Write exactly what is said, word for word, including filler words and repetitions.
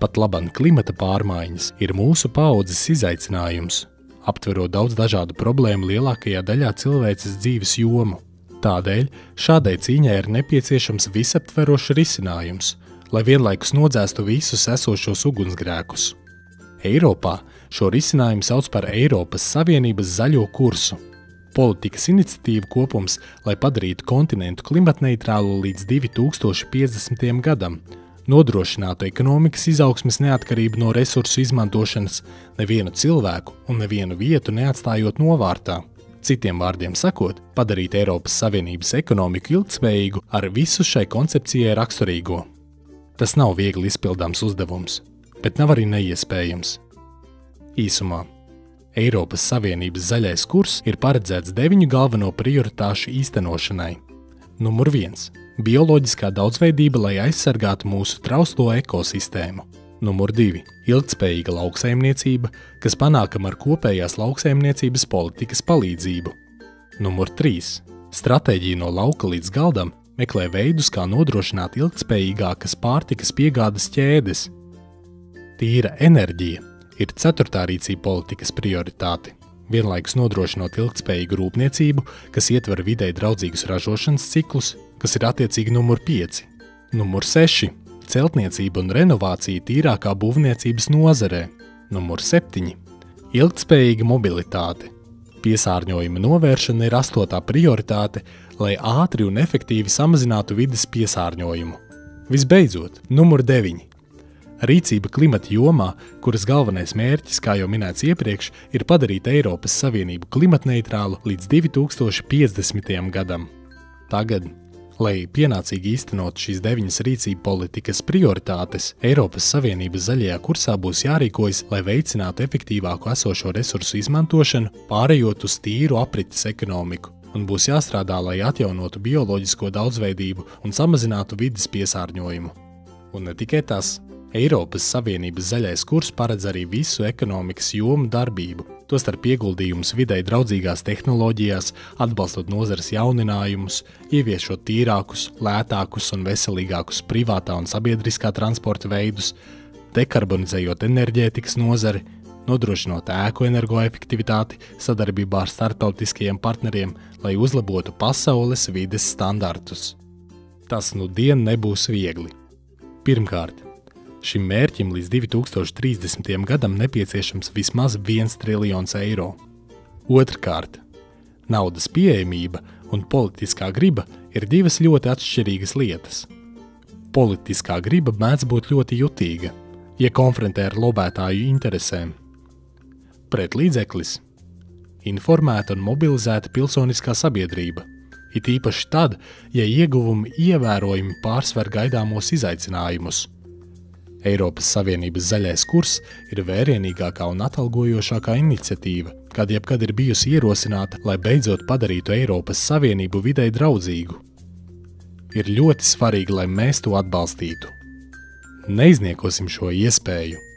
Pat laban klimata pārmaiņas ir mūsu paaudzes izaicinājums, aptverot daudz dažādu problēmu lielākajā daļā cilvēces dzīves jomu. Tādēļ šādai cīņai ir nepieciešams visaptverošs risinājums, lai vienlaikus nodzēstu visus esošos ugunsgrēkus. Eiropā šo risinājumu sauc par Eiropas Savienības zaļo kursu. Politikas iniciatīva kopums, lai padarītu kontinentu klimatneitrālu līdz divi tūkstoši piecdesmitajam gadam, nodrošinātu ekonomikas izaugsmes neatkarību no resursu izmantošanas, nevienu cilvēku un nevienu vietu neatstājot novārtā. Citiem vārdiem sakot, padarīt Eiropas Savienības ekonomiku ilgtspējīgu ar visu šai koncepcijai raksturīgo. Tas nav viegli izpildāms uzdevums, bet nav arī neiespējams. Īsumā, Eiropas Savienības zaļais kurs ir paredzēts deviņu galveno prioritāšu īstenošanai. Numur viens. Bioloģiskā daudzveidība, lai aizsargātu mūsu trauslo ekosistēmu. Numur divi. Ilgtspējīga lauksaimniecība, kas panākama ar kopējās lauksaimniecības politikas palīdzību. Numur trīs. Stratēģija no lauka līdz galdam meklē veidus, kā nodrošināt ilgtspējīgākas pārtikas piegādes ķēdes. Tīra enerģija ir ceturtā rīcība politikas prioritāte, vienlaikus nodrošinot ilgtspējīgu rūpniecību, kas ietver videi draudzīgus ražošanas ciklus, kas ir attiecīgi numur pieci. Numur seši. Celtniecība un renovācija tīrākā būvniecības nozarē. Numur septiņi. Ilgtspējīga mobilitāte. Piesārņojuma novēršana ir astotā prioritāte, lai ātri un efektīvi samazinātu vides piesārņojumu. Visbeidzot, numur deviņi. Rīcība klimata jomā, kuras galvenais mērķis, kā jau minēts iepriekš, ir padarīt Eiropas Savienību klimatneitrālu līdz divi tūkstoši piecdesmitajam gadam. Tagad, lai pienācīgi īstenot šīs deviņas rīcība politikas prioritātes, Eiropas Savienības zaļajā kursā būs jārīkojas, lai veicinātu efektīvāku esošo resursu izmantošanu, pārējot uz tīru aprites ekonomiku, un būs jāstrādā, lai atjaunotu bioloģisko daudzveidību un samazinātu vides piesārņojumu. Un ne tikai tas. Eiropas Savienības zaļais kurs paredz arī visu ekonomikas jomu darbību, tostarp ieguldījumus videi draudzīgās tehnoloģijās, atbalstot nozares jauninājumus, ieviešot tīrākus, lētākus un veselīgākus privātā un sabiedriskā transporta veidus, dekarbonizējot enerģētikas nozari, nodrošinot ēku energoefektivitāti sadarbībā ar starptautiskajiem partneriem, lai uzlabotu pasaules vides standartus. Tas nu dien nebūs viegli. Pirmkārt, šim mērķim līdz divi tūkstoši trīsdesmitajam gadam nepieciešams vismaz viens triljons eiro. Otrkārt, naudas pieejamība un politiskā griba ir divas ļoti atšķirīgas lietas. Politiskā griba mēdz būt ļoti jutīga, ja konfrontē ar lobētāju interesēm. Pret līdzeklis – informēta un mobilizēta pilsoniskā sabiedrība, it īpaši tad, ja ieguvumi ievērojami pārsver gaidāmos izaicinājumus. Eiropas Savienības zaļais kurs ir vērienīgākā un atalgojošākā iniciatīva, kad jebkad ir bijusi ierosināta, lai beidzot padarītu Eiropas Savienību videi draudzīgu. Ir ļoti svarīgi, lai mēs to atbalstītu. Neizniekosim šo iespēju.